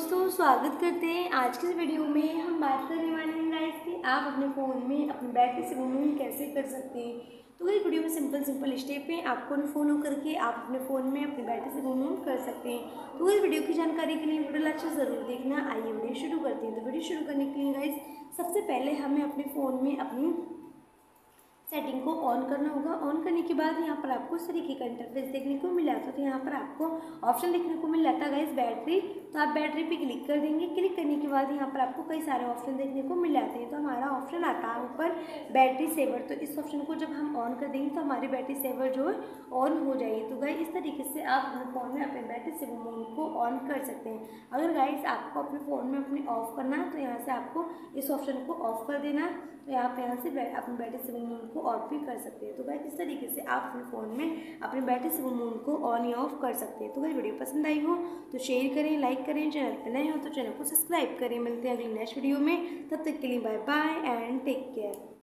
दोस्तों, स्वागत करते हैं। आज की इस वीडियो में हम बात करने वाले हैं गाइस कि आप अपने फ़ोन में अपनी बैटरी से रिमूव कैसे कर सकते हैं। तो इस वीडियो में सिंपल स्टेप है, आपको फॉलो करके आप अपने फ़ोन में अपनी बैटरी से रिमूव कर सकते हैं। तो इस वीडियो की जानकारी के लिए वीडियो लास्ट ज़रूर देखना। आइए वीडियो शुरू करते हैं। तो वीडियो शुरू करने के लिए गाइस सबसे पहले हमें अपने फ़ोन में अपनी सेटिंग को ऑन करना होगा। ऑन करने के बाद यहाँ पर आपको इस तरीके का इंटरफेस देखने को मिल जाता है। तो यहाँ पर आपको ऑप्शन देखने को मिल जाता है गाइस बैटरी, तो आप बैटरी पे क्लिक कर देंगे। क्लिक करने के बाद यहाँ पर आपको कई सारे ऑप्शन देखने को मिल जाते हैं। तो हमारा ऑप्शन आता है ऊपर बैटरी सेवर। तो इस ऑप्शन को जब हम ऑन कर देंगे तो हमारी बैटरी सेवर जो है ऑन हो जाएगी। तो गाइस इस तरीके से आप अपने फ़ोन में अपने बैटरी सेवर मोड को ऑन कर सकते हैं। अगर गाइस आपको अपने फ़ोन में अपने ऑफ करना है तो यहाँ से आपको इस ऑप्शन को ऑफ कर देना है। तो आप यहाँ से अपनी बैटरी सेवर मोड को ऑफ भी कर सकते हैं। तो गाइस इस तरीके से आप अपने फ़ोन में अपनी बैटरी सेवर मोड को ऑन या ऑफ कर सकते हैं। तो गाइस वीडियो पसंद आई हो तो शेयर करें, लाइक करें, चैनल पर नए हो तो चैनल को सब्सक्राइब करें। मिलते हैं अगली नेक्स्ट वीडियो में, तब तक के लिए bye bye and take care.